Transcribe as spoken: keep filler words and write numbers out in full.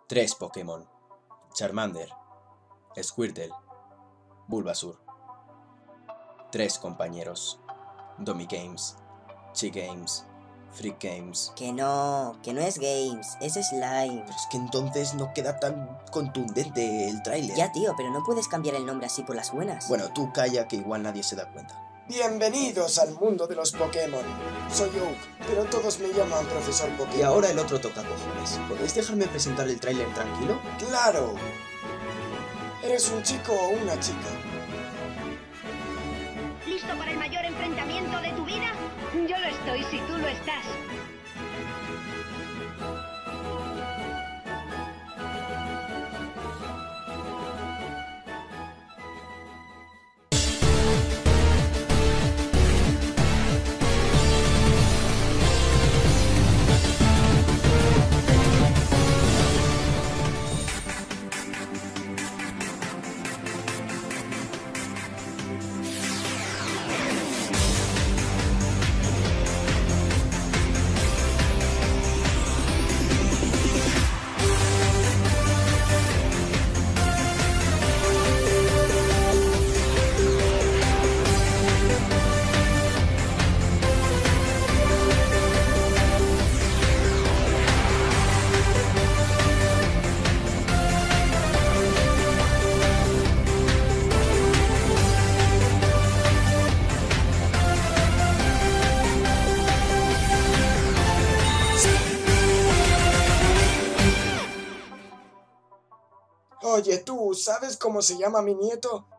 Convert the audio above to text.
Tres Pokémon: Charmander, Squirtle, Bulbasur. Tres compañeros: Domi Games, Chi Games, Freak Games. Que no, que no es Games, es Slime. Pero es que entonces no queda tan contundente el tráiler. Ya, tío, pero no puedes cambiar el nombre así por las buenas. Bueno, tú calla que igual nadie se da cuenta. Bienvenidos al mundo de los Pokémon. Soy Oak, pero todos me llaman Profesor Pokémon. Y ahora el otro toca cojones. ¿Podéis dejarme presentar el tráiler tranquilo? ¡Claro! ¿Eres un chico o una chica? ¿Listo para el mayor enfrentamiento de tu vida? Yo lo estoy si tú lo estás. Oye, tú, ¿sabes cómo se llama mi nieto?